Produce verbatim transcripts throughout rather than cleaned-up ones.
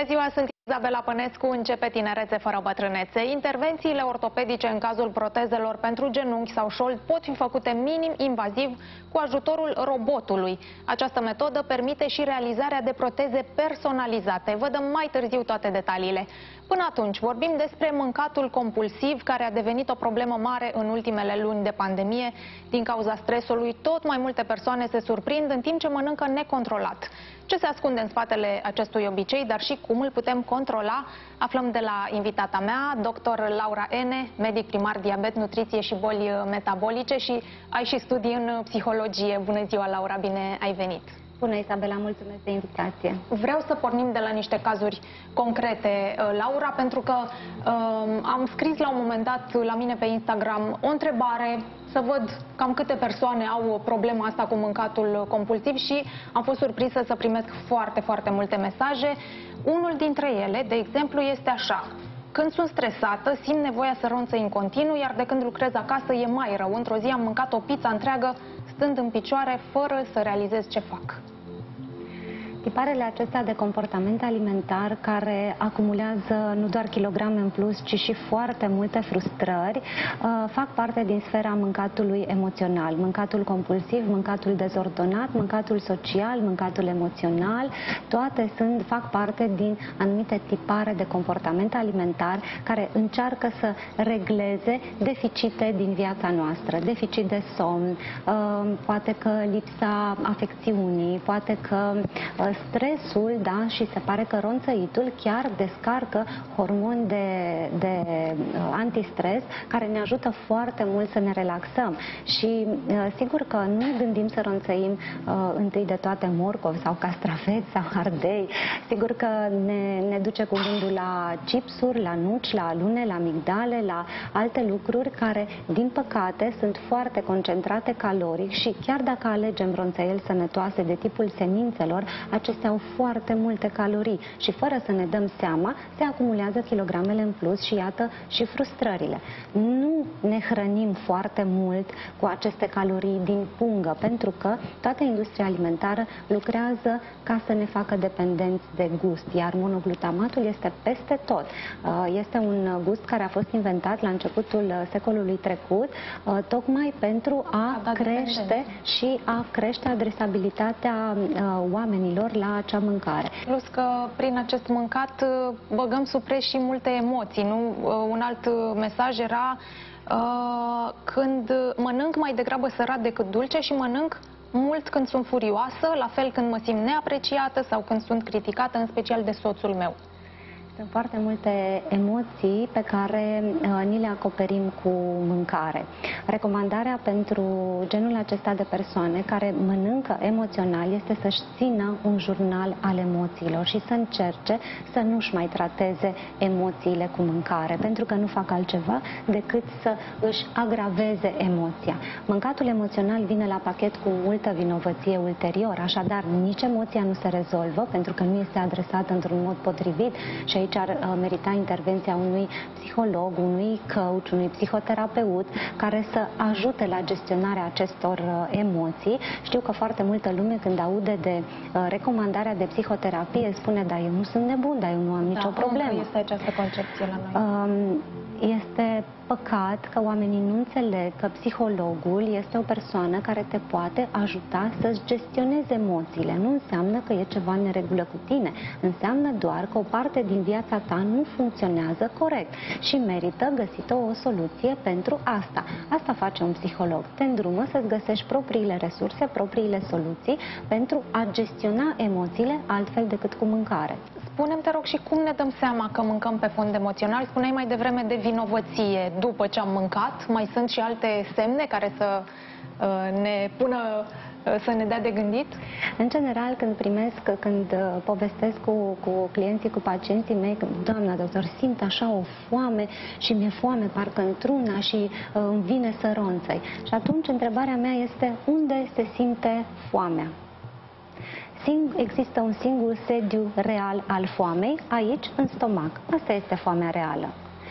Bună ziua, sunt Izabela Pănescu. Începe Tinerețe fără bătrânețe. Intervențiile ortopedice în cazul protezelor pentru genunchi sau șold pot fi făcute minim invaziv cu ajutorul robotului. Această metodă permite și realizarea de proteze personalizate. Vă dăm mai târziu toate detaliile. Până atunci, vorbim despre mâncatul compulsiv, care a devenit o problemă mare în ultimele luni de pandemie. Din cauza stresului, tot mai multe persoane se surprind în timp ce mănâncă necontrolat. Ce se ascunde în spatele acestui obicei, dar și cum îl putem controla, aflăm de la invitata mea, doctor Laura Ene, medic primar diabet, nutriție și boli metabolice, și ai și studii în psihologie. Bună ziua, Laura, bine ai venit! Bună, Isabela, mulțumesc de invitație. Vreau să pornim de la niște cazuri concrete, Laura, pentru că um, am scris la un moment dat la mine pe Instagram o întrebare să văd cam câte persoane au problema asta cu mâncatul compulsiv și am fost surprinsă să primesc foarte, foarte multe mesaje. Unul dintre ele, de exemplu, este așa: când sunt stresată, simt nevoia să ronțăi în continuu, iar de când lucrez acasă e mai rău. Într-o zi am mâncat o pizza întreagă stând în picioare, fără să realizez ce fac. Tiparele acestea de comportament alimentar, care acumulează nu doar kilograme în plus, ci și foarte multe frustrări, fac parte din sfera mâncatului emoțional. Mâncatul compulsiv, mâncatul dezordonat, mâncatul social, mâncatul emoțional, toate sunt, fac parte din anumite tipare de comportament alimentar care încearcă să regleze deficite din viața noastră. Deficit de somn, poate că lipsa afecțiunii, poate că stresul, da, și se pare că ronțăitul chiar descarcă hormoni de, de uh, antistres care ne ajută foarte mult să ne relaxăm. Și uh, sigur că nu gândim să ronțăim uh, întâi de toate morcovi sau castraveți sau ardei. Sigur că ne, ne duce cu gândul la chipsuri, la nuci, la alune, la migdale, la alte lucruri care, din păcate, sunt foarte concentrate caloric și chiar dacă alegem ronțăieli sănătoase de tipul semințelor, acestea au foarte multe calorii și fără să ne dăm seama se acumulează kilogramele în plus și iată și frustrările. Nu ne hrănim foarte mult cu aceste calorii din pungă, pentru că toată industria alimentară lucrează ca să ne facă dependenți de gust, iar monoglutamatul este peste tot. Este un gust care a fost inventat la începutul secolului trecut tocmai pentru a crește și a crește adresabilitatea oamenilor la acea mâncare. Plus că prin acest mâncat băgăm sub preț și multe emoții, nu? Un alt mesaj era uh, când mănânc mai degrabă sărat decât dulce și mănânc mult când sunt furioasă, la fel când mă simt neapreciată sau când sunt criticată, în special de soțul meu. Sunt foarte multe emoții pe care uh, ni le acoperim cu mâncare. Recomandarea pentru genul acesta de persoane care mănâncă emoțional este să-și țină un jurnal al emoțiilor și să încerce să nu-și mai trateze emoțiile cu mâncare, pentru că nu fac altceva decât să își agraveze emoția. Mâncatul emoțional vine la pachet cu multă vinovăție ulterior, așadar nici emoția nu se rezolvă pentru că nu este adresată într-un mod potrivit și aici ar merita intervenția unui psiholog, unui coach, unui psihoterapeut care să ajute la gestionarea acestor emoții. Știu că foarte multă lume, când aude de recomandarea de psihoterapie, spune: da, eu nu sunt nebun, dar eu nu am nicio da, problemă. Este această concepție la noi. Este păcat că oamenii nu înțeleg că psihologul este o persoană care te poate ajuta să-ți gestionezi emoțiile. Nu înseamnă că e ceva în neregulă cu tine. Înseamnă doar că o parte din viața ta nu funcționează corect și merită găsită o soluție pentru asta. Asta face un psiholog. Te îndrumă să-ți găsești propriile resurse, propriile soluții pentru a gestiona emoțiile altfel decât cu mâncare. Spune-mi, te rog, și cum ne dăm seama că mâncăm pe fond emoțional? Spuneai mai devreme de vinovăție după ce am mâncat. Mai sunt și alte semne care să uh, ne pună, uh, să ne dea de gândit? În general, când primesc, când uh, povestesc cu, cu clienții, cu pacienții mei, că, doamna doctor, simt așa o foame și mi-e foame parcă într-una și uh, îmi vine să ronțăi. Și atunci întrebarea mea este: unde se simte foamea? Există un singur sediu real al foamei, aici, în stomac. Asta este foamea reală.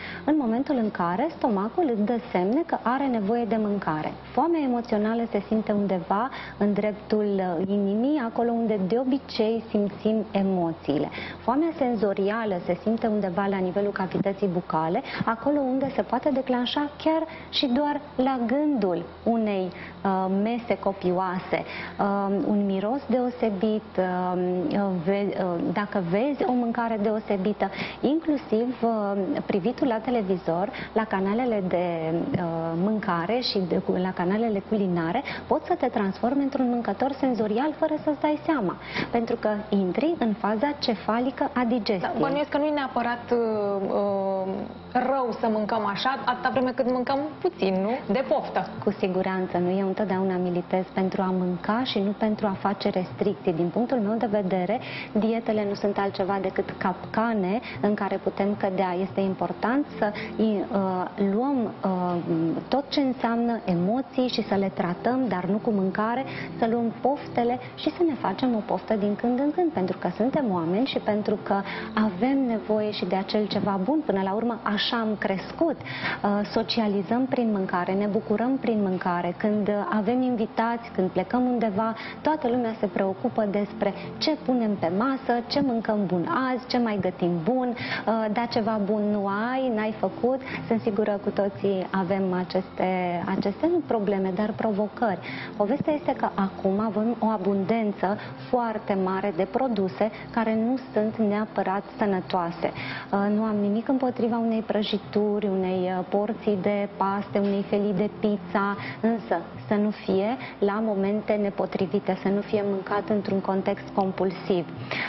în momentul în care stomacul îți dă semne că are nevoie de mâncare. Foamea emoțională se simte undeva în dreptul inimii, acolo unde de obicei simțim emoțiile. Foamea senzorială se simte undeva la nivelul cavității bucale, acolo unde se poate declanșa chiar și doar la gândul unei uh, mese copioase, uh, un miros deosebit, uh, ve, uh, dacă vezi o mâncare deosebită, inclusiv uh, privitul la televizor, la canalele de uh, mâncare și de, la canalele culinare, pot să te transforme într-un mâncător senzorial fără să-ți dai seama, pentru că intri în faza cefalică a digestiei. Da, bănuiesc că nu e neapărat uh, uh, rău să mâncăm așa, atâta vreme cât mâncăm puțin, nu? De poftă. Cu siguranță, nu. Eu întotdeauna militez pentru a mânca și nu pentru a face restricții. Din punctul meu de vedere, dietele nu sunt altceva decât capcane în care putem cădea. Este important să uh, luăm uh, tot ce înseamnă emoții și să le tratăm, dar nu cu mâncare, să luăm poftele și să ne facem o poftă din când în când, pentru că suntem oameni și pentru că avem nevoie și de acel ceva bun. Până la urmă, așa am crescut. Uh, socializăm prin mâncare, ne bucurăm prin mâncare. Când avem invitați, când plecăm undeva, toată lumea se preocupă despre ce punem pe masă, ce mâncăm bun azi, ce mai gătim bun, uh, da, ceva bun nu ai, n-ai făcut. Sunt sigură cu toții avem aceste, aceste nu probleme, dar provocări. Povestea este că acum avem o abundență foarte mare de produse care nu sunt neapărat sănătoase. Nu am nimic împotriva unei prăjituri, unei porții de paste, unei felii de pizza, însă să nu fie la momente nepotrivite, să nu fie mâncat într-un context compulsiv.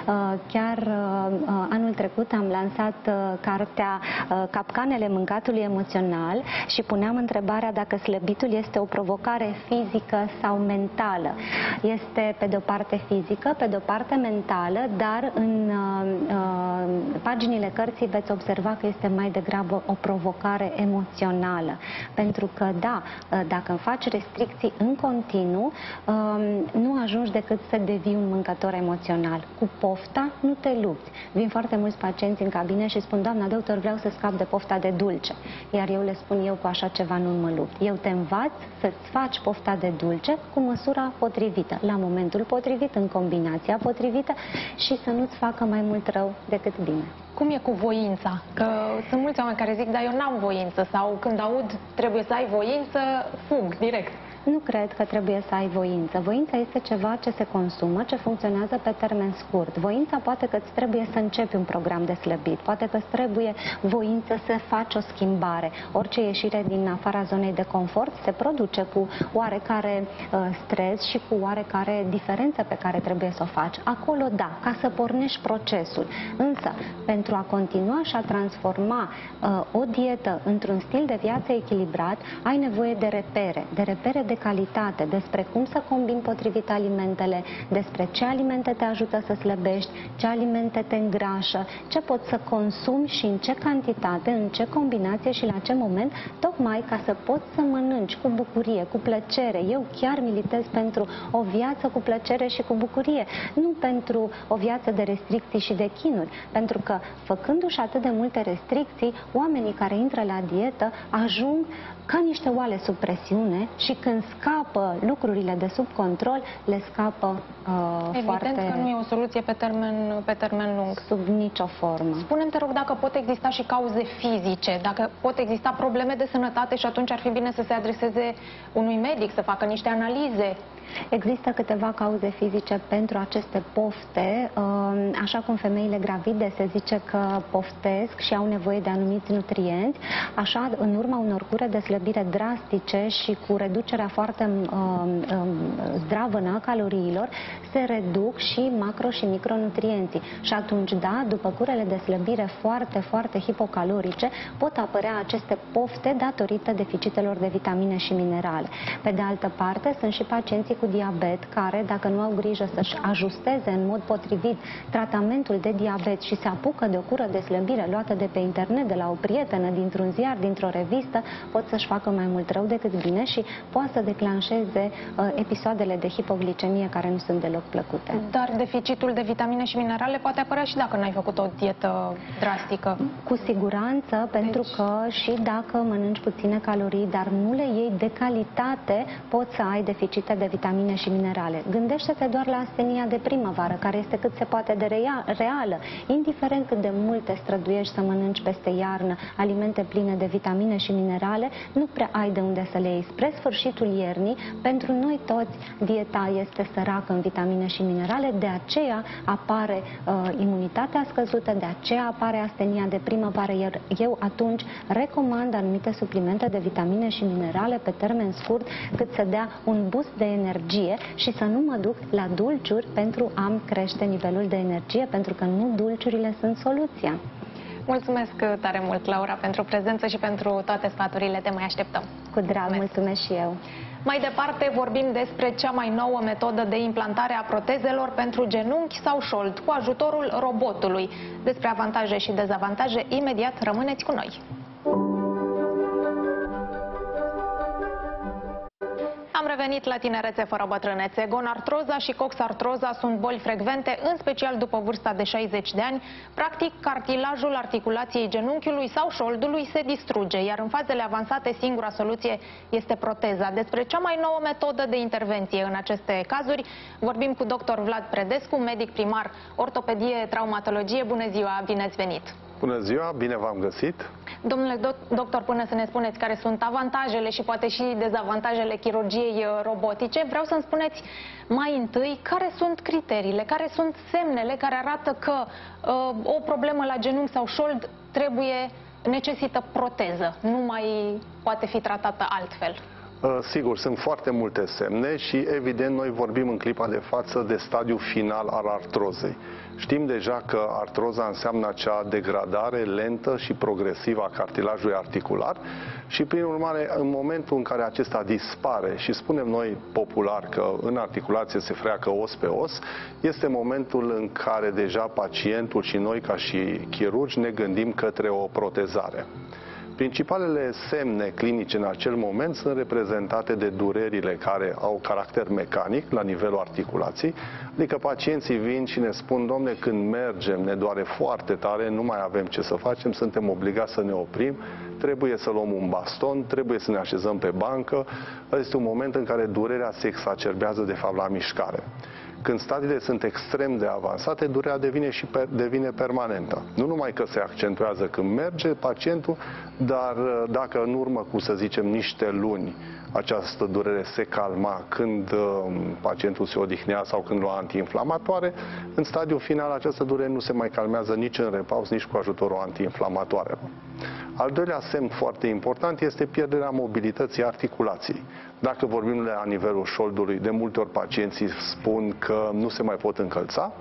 Chiar anul trecut am lansat cartea Capcanele mâncatului emoțional și puneam întrebarea dacă slăbitul este o provocare fizică sau mentală. Este pe de o parte fizică, pe de o parte mentală, dar în uh, paginile cărții veți observa că este mai degrabă o provocare emoțională. Pentru că, da, dacă îmi faci restricții în continuu, uh, nu ajungi decât să devii un mâncător emoțional. Cu pofta nu te lupți. Vin foarte mulți pacienți în cabine și spun: doamna doctor, vreau să scap de pofta de dulce. Iar eu le spun: eu cu așa ceva nu mă lupt. Eu te învaț să-ți faci pofta de dulce cu măsura potrivită, la momentul potrivit, în combinația potrivită și să nu-ți facă mai mult rău decât bine. Cum e cu voința? Că sunt mulți oameni care zic: dar eu n-am voință, sau când aud trebuie să ai voință, fug direct. Nu cred că trebuie să ai voință. Voința este ceva ce se consumă, ce funcționează pe termen scurt. Voința poate că îți trebuie să începi un program de slăbit, poate că îți trebuie voință să faci o schimbare. Orice ieșire din afara zonei de confort se produce cu oarecare uh, stres și cu oarecare diferență pe care trebuie să o faci. Acolo, da, ca să pornești procesul. Însă, pentru a continua și a transforma uh, o dietă într-un stil de viață echilibrat, ai nevoie de repere, de repere de de calitate, despre cum să combini potrivit alimentele, despre ce alimente te ajută să slăbești, ce alimente te îngrașă, ce poți să consumi și în ce cantitate, în ce combinație și la ce moment, tocmai ca să poți să mănânci cu bucurie, cu plăcere. Eu chiar militez pentru o viață cu plăcere și cu bucurie, nu pentru o viață de restricții și de chinuri, pentru că făcându-și atât de multe restricții, oamenii care intră la dietă ajung ca niște oale sub presiune și când scapă lucrurile de sub control, le scapă uh, Evident foarte... că nu e o soluție pe termen, pe termen lung. Sub nicio formă. Spune-mi, te rog, dacă pot exista și cauze fizice, dacă pot exista probleme de sănătate și atunci ar fi bine să se adreseze unui medic, să facă niște analize. Există câteva cauze fizice pentru aceste pofte, așa cum femeile gravide se zice că poftesc și au nevoie de anumiți nutrienți, așa în urma unor cure de slăbire drastice și cu reducerea foarte zdravănă a caloriilor, se reduc și macro și micronutrienții. Și atunci, da, după curele de slăbire foarte, foarte hipocalorice, pot apărea aceste pofte datorită deficitelor de vitamine și minerale. Pe de altă parte, sunt și pacienții cu diabet care, dacă nu au grijă să-și ajusteze în mod potrivit tratamentul de diabet și se apucă de o cură de slăbire luată de pe internet, de la o prietenă, dintr-un ziar, dintr-o revistă, pot să-și facă mai mult rău decât bine și poate să declanșeze uh, episoadele de hipoglicemie care nu sunt deloc plăcute. Dar deficitul de vitamine și minerale poate apărea și dacă n-ai făcut o dietă drastică. Cu siguranță, pentru deci... că și dacă mănânci puține calorii, dar nu le iei de calitate, poți să ai deficite de vitamine și minerale. Gândește-te doar la astenia de primăvară, care este cât se poate de rea, reală. Indiferent cât de mult te străduiești să mănânci peste iarnă alimente pline de vitamine și minerale, nu prea ai de unde să le iei. Spre sfârșitul iernii, pentru noi toți, dieta este săracă în vitamine și minerale, de aceea apare uh, imunitatea scăzută, de aceea apare astenia de primăvară, iar eu atunci recomand anumite suplimente de vitamine și minerale pe termen scurt, cât să dea un boost de energie și să nu mă duc la dulciuri pentru a-mi crește nivelul de energie, pentru că nu dulciurile sunt soluția. Mulțumesc tare mult, Laura, pentru prezență și pentru toate sfaturile. Te mai așteptăm. Cu drag, mulțumesc, mulțumesc și eu. Mai departe vorbim despre cea mai nouă metodă de implantare a protezelor pentru genunchi sau șold cu ajutorul robotului. Despre avantaje și dezavantaje, imediat rămâneți cu noi. Am revenit la Tinerețe fără bătrânețe. Gonartroza și coxartroza sunt boli frecvente, în special după vârsta de șaizeci de ani. Practic, cartilajul articulației genunchiului sau șoldului se distruge, iar în fazele avansate singura soluție este proteza. Despre cea mai nouă metodă de intervenție în aceste cazuri vorbim cu doctor Vlad Predescu, medic primar ortopedie, traumatologie. Bună ziua, bine ați venit! Bună ziua, bine v-am găsit! Domnule doctor, până să ne spuneți care sunt avantajele și poate și dezavantajele chirurgiei robotice, vreau să-mi spuneți mai întâi care sunt criteriile, care sunt semnele care arată că uh, o problemă la genunchi sau șold trebuie, necesită proteză, nu mai poate fi tratată altfel. Sigur, sunt foarte multe semne și evident noi vorbim în clipa de față de stadiul final al artrozei. Știm deja că artroza înseamnă acea degradare lentă și progresivă a cartilajului articular și prin urmare în momentul în care acesta dispare și spunem noi popular că în articulație se freacă os pe os, este momentul în care deja pacientul și noi ca și chirurgi ne gândim către o protezare. Principalele semne clinice în acel moment sunt reprezentate de durerile care au caracter mecanic la nivelul articulației, adică pacienții vin și ne spun: domne, când mergem ne doare foarte tare, nu mai avem ce să facem, suntem obligați să ne oprim, trebuie să luăm un baston, trebuie să ne așezăm pe bancă. Este un moment în care durerea se exacerbează de fapt la mișcare. Când stadiile sunt extrem de avansate, durerea devine și per, devine permanentă. Nu numai că se accentuează când merge pacientul, dar dacă în urmă cu, să zicem, niște luni această durere se calma când uh, pacientul se odihnea sau când lua antiinflamatoare, în stadiul final această durere nu se mai calmează nici în repaus, nici cu ajutorul antiinflamatoare. Al doilea semn foarte important este pierderea mobilității articulației. Dacă vorbim la nivelul șoldului, de multe ori pacienții spun că nu se mai pot încălța,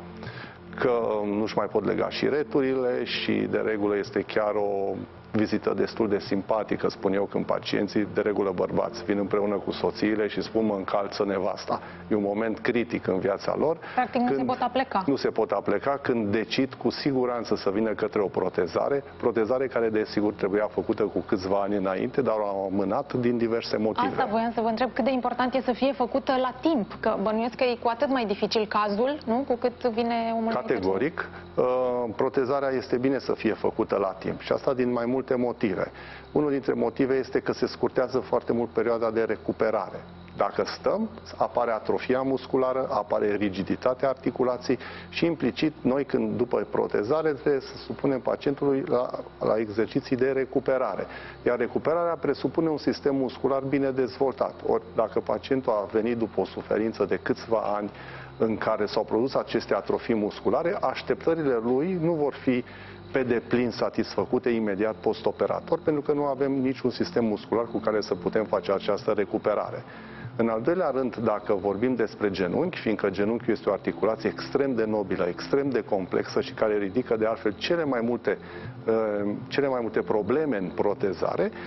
că nu-și mai pot lega șireturile și de regulă este chiar o vizită destul de simpatică, spun eu, când pacienții, de regulă bărbați, vin împreună cu soțiile și spun: mă încalță nevasta. E un moment critic în viața lor. Practic nu se pot apleca. Nu se pot apleca când decid cu siguranță să vină către o protezare, protezare care desigur trebuia făcută cu câțiva ani înainte, dar au amânat din diverse motive. Asta voiam să vă întreb, cât de important e să fie făcută la timp, că bănuiesc că e cu atât mai dificil cazul, nu? Cu cât vine omul. Categoric, protezarea este bine să fie făcută la timp și asta din mai multe motive. Unul dintre motive este că se scurtează foarte mult perioada de recuperare. Dacă stăm, apare atrofia musculară, apare rigiditatea articulației și implicit noi, când după protezare, trebuie să supunem pacientului la, la exerciții de recuperare. Iar recuperarea presupune un sistem muscular bine dezvoltat. Ori dacă pacientul a venit după o suferință de câțiva ani în care s-au produs aceste atrofii musculare, așteptările lui nu vor fi pe deplin satisfăcute imediat postoperator, pentru că nu avem niciun sistem muscular cu care să putem face această recuperare. În al doilea rând, dacă vorbim despre genunchi, fiindcă genunchiul este o articulație extrem de nobilă, extrem de complexă și care ridică de altfel cele mai multe, cele mai multe probleme în protezare,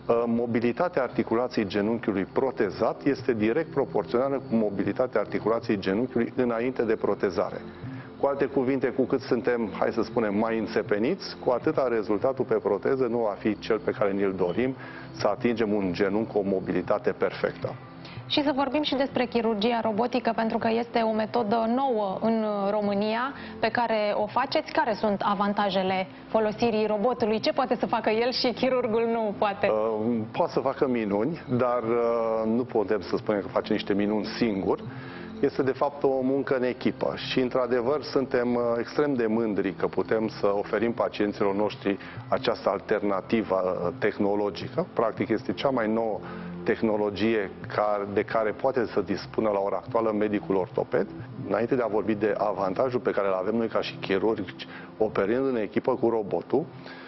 Mobilitatea articulației genunchiului protezat este direct proporțională cu mobilitatea articulației genunchiului înainte de protezare. Cu alte cuvinte, cu cât suntem, hai să spunem, mai înțepeniți, cu atâta rezultatul pe proteză nu va fi cel pe care ni-l dorim, să atingem un genunchi cu o mobilitate perfectă. Și să vorbim și despre chirurgia robotică, pentru că este o metodă nouă în România pe care o faceți. Care sunt avantajele folosirii robotului? Ce poate să facă el și chirurgul nu poate? Uh, poate să facă minuni, dar uh, nu putem să spunem că face niște minuni singur. Este de fapt o muncă în echipă și într-adevăr suntem extrem de mândri că putem să oferim pacienților noștri această alternativă tehnologică. Practic este cea mai nouă tehnologie de care poate să dispună la ora actuală medicul ortoped. Înainte de a vorbi de avantajul pe care îl avem noi ca și chirurgi operând în echipă cu robotul,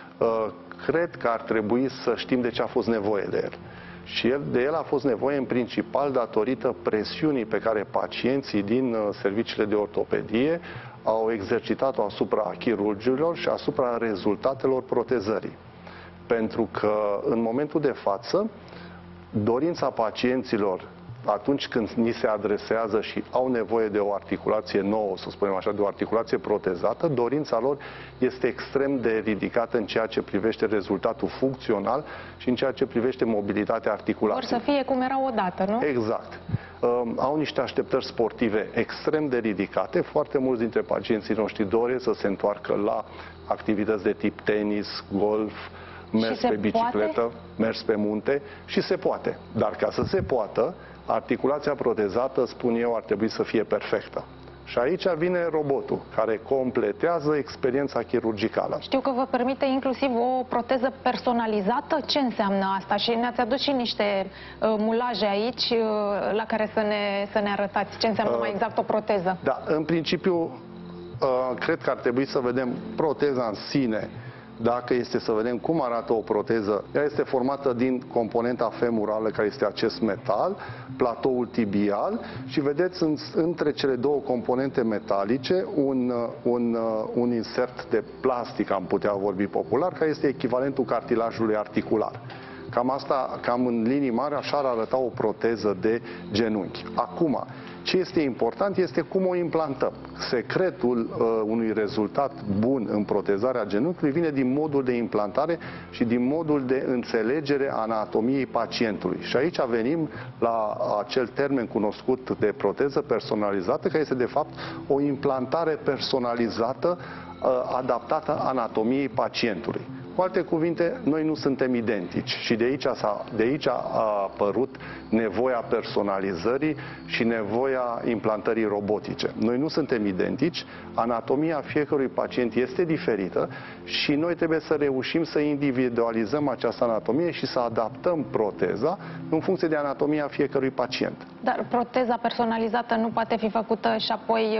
cred că ar trebui să știm de ce a fost nevoie de el. Și el, de el a fost nevoie în principal datorită presiunii pe care pacienții din serviciile de ortopedie au exercitat-o asupra chirurgilor și asupra rezultatelor protezării. Pentru că în momentul de față, dorința pacienților atunci când ni se adresează și au nevoie de o articulație nouă, să spunem așa, de o articulație protezată, dorința lor este extrem de ridicată în ceea ce privește rezultatul funcțional și în ceea ce privește mobilitatea articulației. Vor să fie cum erau odată, nu? Exact. Um, au niște așteptări sportive extrem de ridicate. Foarte mulți dintre pacienții noștri doresc să se întoarcă la activități de tip tenis, golf, mers pe bicicletă, poate? mers pe munte și se poate. Dar ca să se poată, articulația protezată, spun eu, ar trebui să fie perfectă. Și aici vine robotul, care completează experiența chirurgicală. Știu că vă permite inclusiv o proteză personalizată. Ce înseamnă asta? Și ne-ați adus și niște uh, mulaje aici uh, la care să ne, să ne arătați ce înseamnă uh, mai exact o proteză. Da, în principiu, uh, cred că ar trebui să vedem proteza în sine. Dacă este să vedem cum arată o proteză, ea este formată din componenta femurală, care este acest metal, platoul tibial și vedeți în, între cele două componente metalice un, un, un insert de plastic, am putea vorbi popular, care este echivalentul cartilajului articular. Cam asta, cam în linii mari, așa ar arăta o proteză de genunchi. Acum, ce este important este cum o implantăm. Secretul uh, unui rezultat bun în protezarea genunchiului vine din modul de implantare și din modul de înțelegere a anatomiei pacientului. Și aici venim la acel termen cunoscut de proteză personalizată, care este de fapt o implantare personalizată uh, adaptată anatomiei pacientului. Cu alte cuvinte, noi nu suntem identici și de aici, a, de aici a apărut nevoia personalizării și nevoia implantării robotice. Noi nu suntem identici, anatomia fiecărui pacient este diferită și noi trebuie să reușim să individualizăm această anatomie și să adaptăm proteza în funcție de anatomia fiecărui pacient. Dar proteza personalizată nu poate fi făcută și apoi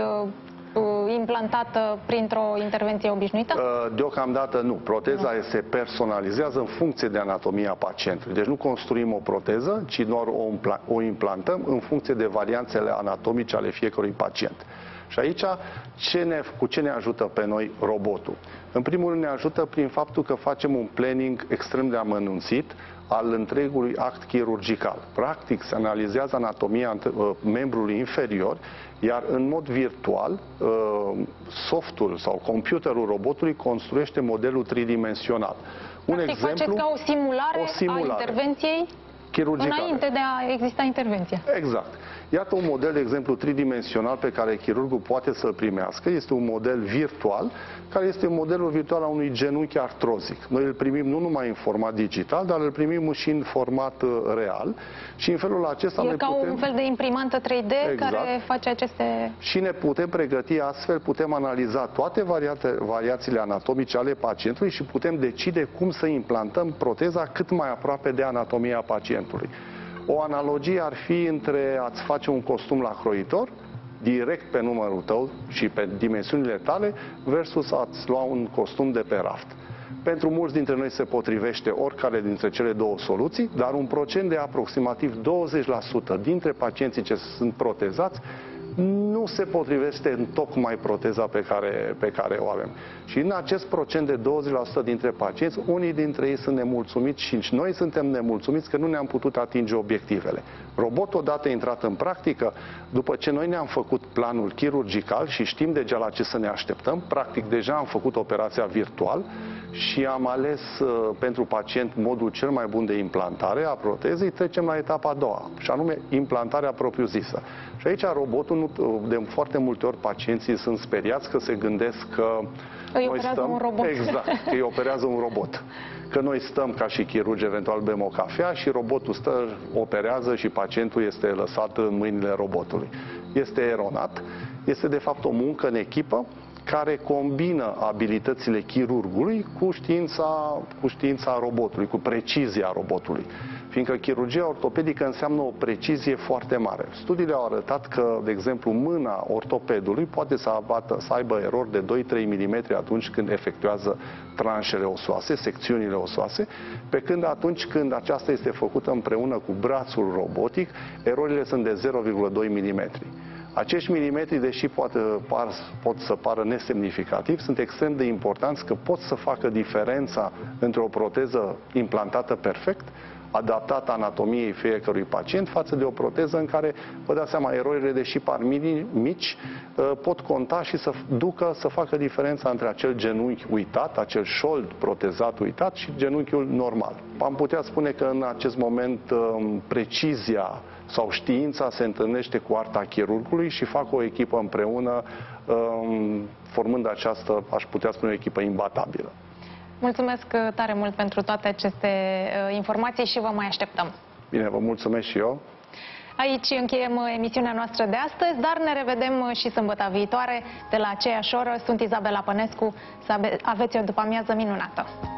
implantată printr-o intervenție obișnuită? Deocamdată nu. Proteza nu. se personalizează în funcție de anatomia pacientului. Deci nu construim o proteză, ci doar o, o implantăm în funcție de varianțele anatomice ale fiecărui pacient. Și aici, ce ne, cu ce ne ajută pe noi robotul? În primul rând ne ajută prin faptul că facem un planning extrem de amănunțit al întregului act chirurgical. Practic, se analizează anatomia membrului inferior, iar în mod virtual, softul sau computerul robotului construiește modelul tridimensional. Un Practic, exemplu, faceți ca o simulare, o simulare a intervenției chirurgicale, înainte de a exista intervenția. Exact. Iată un model, de exemplu, tridimensional pe care chirurgul poate să-l primească. Este un model virtual, care este modelul virtual a unui genunchi artrozic. Noi îl primim nu numai în format digital, dar îl primim și în format real. Și în felul acesta... E noi ca putem... un fel de imprimantă trei D exact. care face aceste... Și ne putem pregăti astfel, putem analiza toate variate, variațiile anatomice ale pacientului și putem decide cum să implantăm proteza cât mai aproape de anatomia pacientului. O analogie ar fi între a-ți face un costum la croitor, direct pe numărul tău și pe dimensiunile tale, versus a-ți lua un costum de pe raft. Pentru mulți dintre noi se potrivește oricare dintre cele două soluții, dar un procent de aproximativ douăzeci la sută dintre pacienții ce sunt protezați nu se potrivește în tocmai proteza pe care, pe care o avem. Și în acest procent de douăzeci la sută dintre pacienți, unii dintre ei sunt nemulțumiți și noi suntem nemulțumiți că nu ne-am putut atinge obiectivele. Robotul, odată intrat în practică, după ce noi ne-am făcut planul chirurgical și știm deja la ce să ne așteptăm, practic deja am făcut operația virtual și am ales uh, pentru pacient modul cel mai bun de implantare a protezei, trecem la etapa a doua, și anume implantarea propriu-zisă. Și aici robotul, nu, de foarte multe ori pacienții sunt speriați că se gândesc că îi noi stăm, un robot. Exact, că îi operează un robot. Că noi stăm ca și chirurgi, eventual bem o cafea și robotul stă, operează și pacientul este lăsat în mâinile robotului. Este eronat, este de fapt o muncă în echipă care combină abilitățile chirurgului cu știința, cu știința robotului, cu precizia robotului. Fiindcă chirurgia ortopedică înseamnă o precizie foarte mare. Studiile au arătat că, de exemplu, mâna ortopedului poate să, abată, să aibă erori de doi trei milimetri atunci când efectuează tranșele osoase, secțiunile osoase, pe când atunci când aceasta este făcută împreună cu brațul robotic, erorile sunt de zero virgulă doi milimetri. Acești milimetri, deși poate, par, pot să pară nesemnificativi, sunt extrem de importanți că pot să facă diferența între o proteză implantată perfect, adaptată anatomiei fiecărui pacient, față de o proteză în care, vă dați seama, erorile, deși par mici, pot conta și să ducă să facă diferența între acel genunchi uitat, acel șold protezat uitat și genunchiul normal. Am putea spune că în acest moment precizia sau știința se întâlnește cu arta chirurgului și fac o echipă împreună, formând această, aș putea spune, o echipă imbatabilă. Mulțumesc tare mult pentru toate aceste informații și vă mai așteptăm. Bine, vă mulțumesc și eu. Aici încheiem emisiunea noastră de astăzi, dar ne revedem și sâmbătă viitoare de la aceeași oră. Sunt Izabela Pănescu, să aveți o după-amiază minunată.